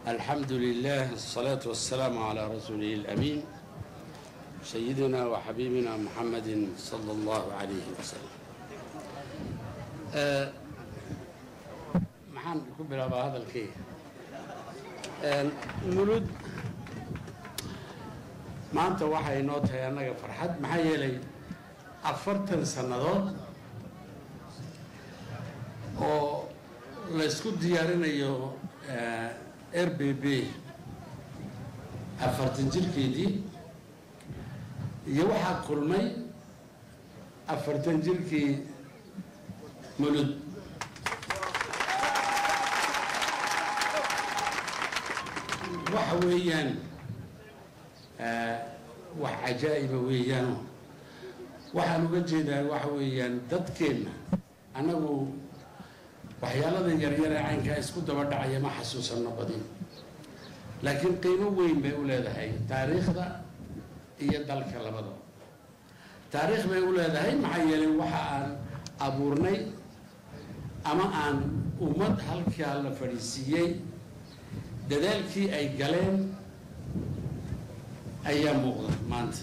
الحمد لله الصلاة والسلام على رسوله الأمين سيدنا وحبيبنا محمد صلى الله عليه وسلم. maxaan ku bilaabaa hadalkii mulud maanta waxay noo tahay annaga farxad maxaa yeelay 40 sannadood oo la isku diyaarinayo RBB 40 jirkeedii iyo waxaa kulmay 40 jirkii mulud waxa weeyaan wax cajaa'iba weeyaan waxaan uga jeedaa waxa weeyaan dadkeena anagu waxyaalada yaryar ee caynka isku daba dhacaya ma xasuusano badin laakiin qiimo weyn bay u leedahay taariikhda iyo dalka labadaba taariikh bay u leedahay maxaa yeelay waxa aan abuurnay ama aan ummad halkaa la fadhiisiiyey dadaalkii ay galeen ayaa muuqda maanta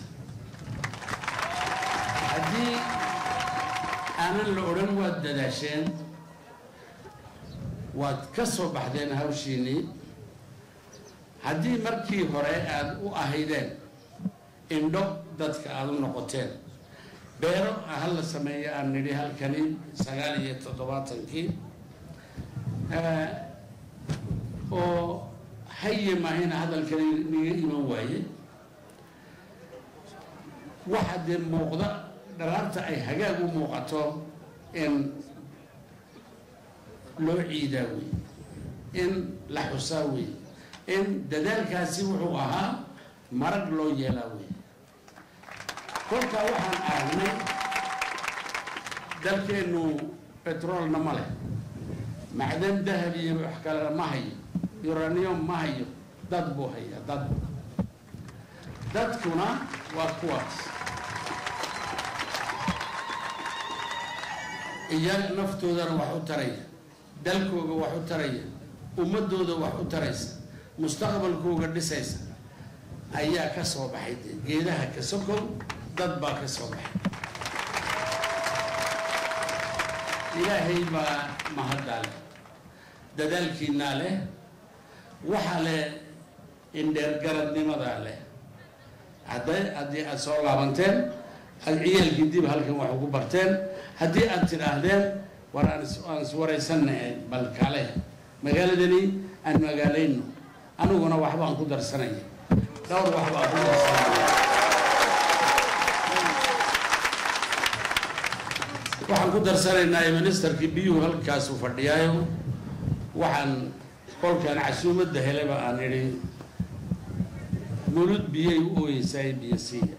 haddii aanan la odhan waad dadaasheen waad ka soo baxdeen hawshiinii haddii markii hore aad u ahaydeen indho dadka aad u noqoteen beero hal la sameeyo aan nidhi halkani 79 oo haye maahina hadalkani niga iman waaye waxa dee muuqda dharaarta ay hagaag u muuqato in loo ciidaa wey in la xusaa wey in dadaalkaasi wuxuu ahaa marag loo yeelaa wey kolkaa waxaan aragnay dalkeennu betroolna ma leh macdan dahab iyo wax kale ma hayo uranium ma hayo dad buu haya dadkuna waa kuwaas iyaga naftoodana wax u taraya dalkooga wax u taraya ummadooda wax u taraysa mustaqbalkooga dhisaysa ayaa ka soo baxay geedaha ka sokow dad baa ka soo baxay ilaahay baa mahaddaa leh dadaalkiinaa leh waxa leh indheergaradnimadaa leh haddii aad soo laabanteen aad ciyaalkii dib halkan wax ugu barteen haddii aad tidhaahdeen war aan iswaraysannahay bal kale magaaladani aan magaalayno aniguna waxbaan ku darsanaya dhowr waxbaan ku darsanaya waxaan ku darsanaynaa ministerkii biyuhu halkaasu fadhiyaayo waxaan kolkaan casuumadda helaba aan idhi mulud biyay u ooyeysaay biyo siiya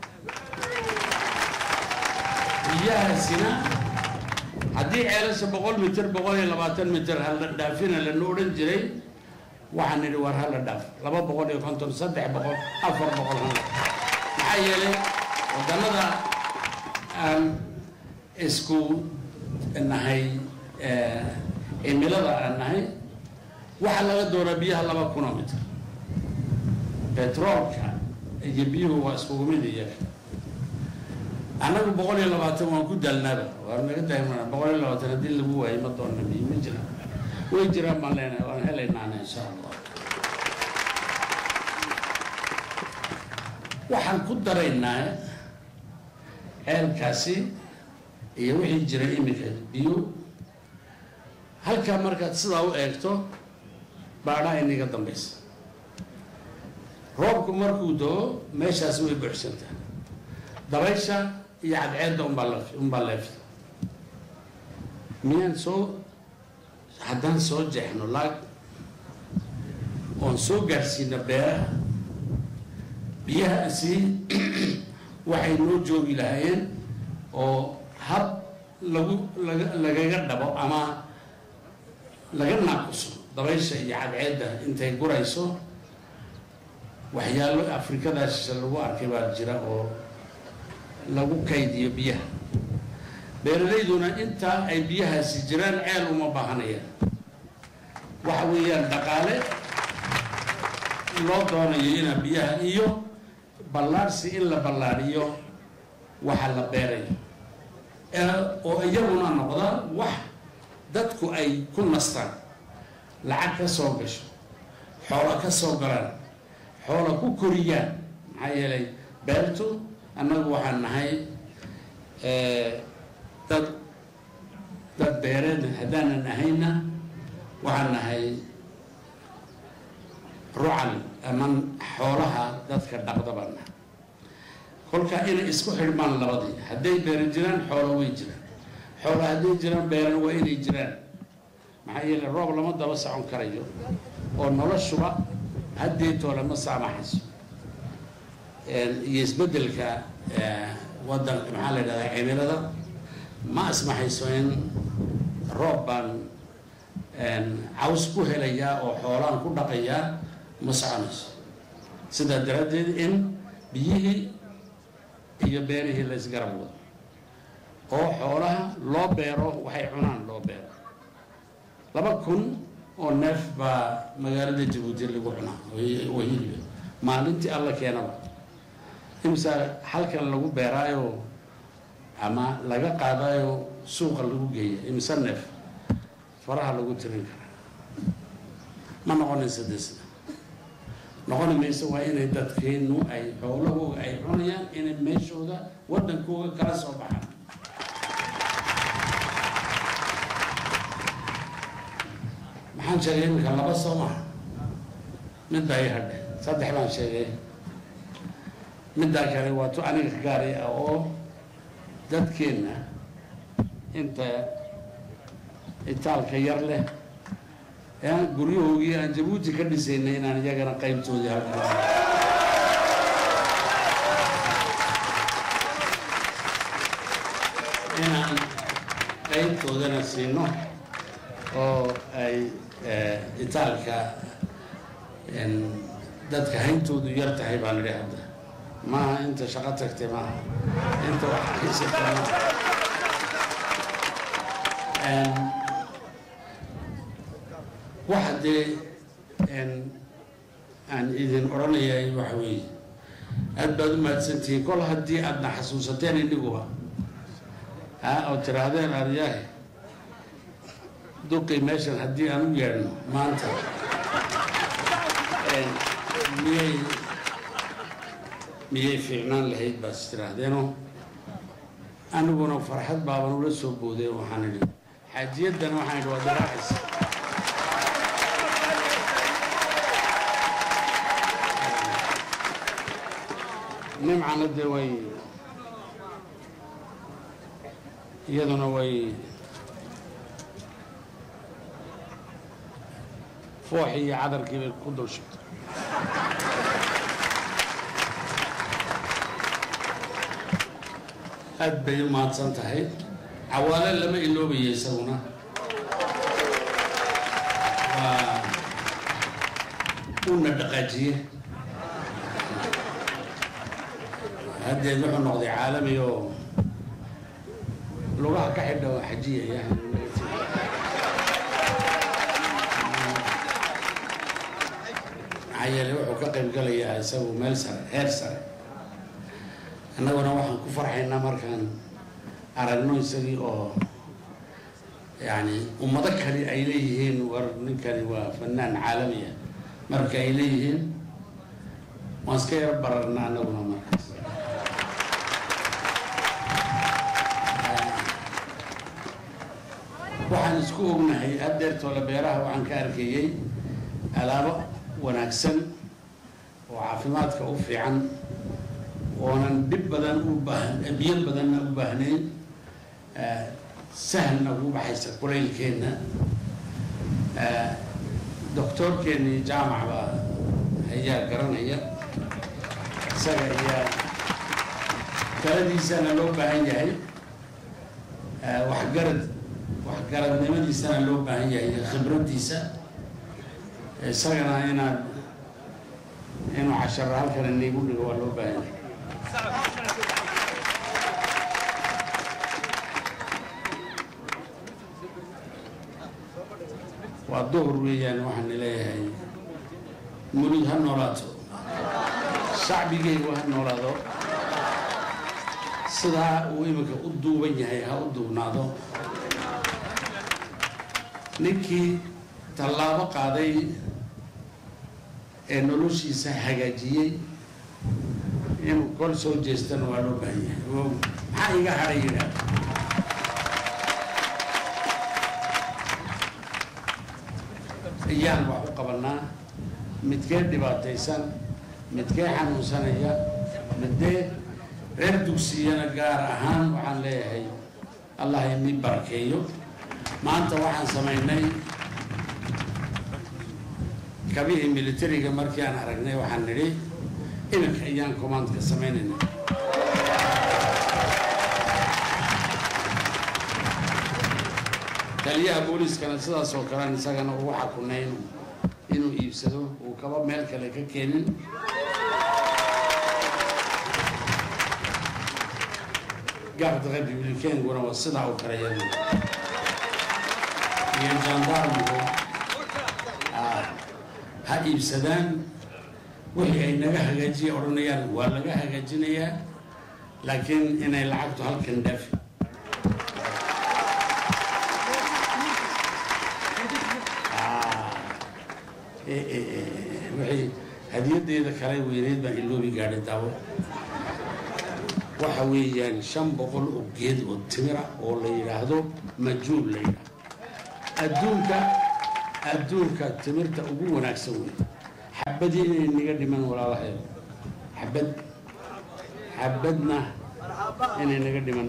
biyahaasina haddii ceelasha 100 mitir 120 mitir hala dhaafina lana odhan jiray waxaan idhi war hala dhaaf 250 300 400 maxaa yeelay wadannada aan isku nahay cimilada aan nahay waxaa laga doonaa biyaha 2,000 mitir betroolka iyo biyuhu waa iskugu mid iyaga anagu 120 waan ku dalnaaba waan naga daymana 120 haddii lagu waayo ma doonna biyo ma jira way jiraan baan leenahay waan helaynaana insha allah waxaan ku daraynaa ceelkaasi iyo wixii jira iminka biyo halkaa markaad sidaa u eegto baadhaa inaga dambaysa roobku markuu doo meeshaas way buuxsantaa dabaysha iyo cadceedda unbaa leefta miyaan haddaan soo jeexno laag oon soo gaadhsiina beeraha biyahaasi waxay noo joogi lahaayeen oo hab lagaga dhabo ama laga naaquso dabaysha iyo cadceedda intay gurayso waxyaalo afrikadaas lagu arkay baa jira oo lagu kaydiyo biyaha beeralayduna inta ay biyahaasi jiraan ceel uma baahanayaan waxa weeyaan dhaqaale loo doonayo ina biyaha iyo ballaarsi in la ballaariyo waxa la beerayo oo iyaguna noqda wax dadku ay ku nastaan lacag ka soo gasho xoolo ka soo galaan xoolo ku koriyaan maxaa yeelay beertu annagu waxaan nahay dad beereed haddaanan ahayna waxaan nahay rucal ama xoolaha dadka dhaqda baan nahay kolka inay isku xidhmaan labadii hadday beeri jiraan xoolo way jiraan xoolo hadday jiraan beeran waa inay jiraan maxaa yeelay roob lama daba socon karayo oo noloshuba haddeetoo lama saamaxayso iyo isbeddelka waddanka maxaa la yidhahdaa cimilada ma asmaxayso in roob baan caws ku helayaa oo xoolaan ku dhaqayaa ma soconayso sidaa daraaddeed in biyihii iyo beerihii la isgarab wado oo xoolaha loo beero waxay cunaan loo beero 2,000 oo neef baa magaalada Jabuuti lagu cunaa oo hilib maalintii alla keenaba imsa halkan lagu beeraayo ama laga qaadayo suuqa lagu geeyo imsa neef faraha lagu tirin karaa ma noqonaysa sida noqon mayso waa inay dadkeenu ay xoolahooda ay cunayaan inay meeshooda waddankooda kala soo baxaan maxaan sheegay iminka 2 soo maaha midda ay hadhe 3 baan sheegay midda kale waa tu aniga gaari ah oo dadkeena inta itaalka yar leh guryahoogii aan Jabuuti ka dhisaynay inaan iyagana qaybtoodii halkan inaan qaybtoodana siino oo ay itaalka dadka hayntoodu yar tahay baan idhi hadda maaha inta shaqo tagtay maaha inta wax haysata maaha waxa dee aan idin odhanayay waxa weeye aad baad u mahadsantihiin kol haddii aadna xasuusateen indhiguba oo tiraahdeen aryaahe duqii meeshan haddii aan u yeedhno maanta miyay fiicnaan lahayd baas tiraahdeenoo aniguna farxad baaban ula soo booday waxaan idhi xaajiyaddana waxaan idhi waa daraacaysa nimcana dee way iyaduna way fooxii iyo cadarkii bay ku dul shubtay aad bay u mahadsan tahay cawaale lama iloobayo isaguna waa una dhaqaajiye haddeed wuxuu noqday caalami oo lugaha ka xidha oo xajiya yani maxaa yeelay wuxuu ka qayb galayaa isagu meel sare heer sare annaguna waxaan ku farxaynaa markaan aragno isagii oo yani ummado kale ay leeyihiin war ninkani waa fanaan caalamiya marka ay leeyihiin waan iska yar bararna annaguna markaas waxaan isku ognahay haddeertoola beeraha waxaan ka arkeeyey alaabo wanaagsan oo caafimaadka u fiican oonan dhib badan u biyo badanna u baahnayn sahlna ugu baxaysa kulaylkeenna doctoorkeennii jaamac baa ayaa garanaya isaga ayaa taladiisana loo baahan yahay waxgaradnimadiisana loo baahan yahay khibraddiisa isagana inuu casharo halkan iniigu dhigo waa loo baahan yahay waa duhur weeyaan waxaan leeyahay mulud ha noolaato shacbigaygu ha noolaado sidaa uu iminka u duuban yahay ha u duubnaado ninkii tallaabo qaaday ee noloshiisa hagaajiyey inuu kol soo jeestana waa loo baahan yahay maxaa iga hadhay yidhaah ayaan wax u qabanaa midkee dhibaataysan midkee xanuunsanaya midee reer dugsiyana gaar ahaan waxaan leeyahay allah imi barakeeyo maanta waxaan samaynay kabihii militariga markii aan aragnay waxaan nidhi iminka ayaan commandka samaynayna taliyaha booliiskana sidaas oo kalean isagana ugu xakunay inuu iibsado uu kaba meel kale ka keenin garda republicaankuna waa sidaa u kale yadu iyo jandarmku ha iibsadaan wixii ay naga hagaajiya odhanayaan waa laga hagaajinayaa laakiin inay lacagtu halkan dhaafi wixii hadiyadeeda kale weyneyd baan iloobi gaadhay daawo waxa weeyaan 500 oo geed oo timira oo la yiraahdo majuul la yiraahdo adduunka timirta ugu wanaagsan weey xabadii inay naga dhiman walaalahay xabadna inay naga dhiman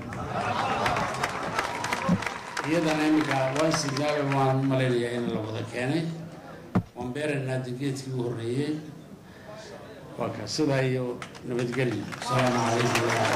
iyadana iminka waa sidaal waan maleeyaa in la wada keenay ومبارنا دقيتي وهرية وكسبها يو نبتقلي السلام عليكم.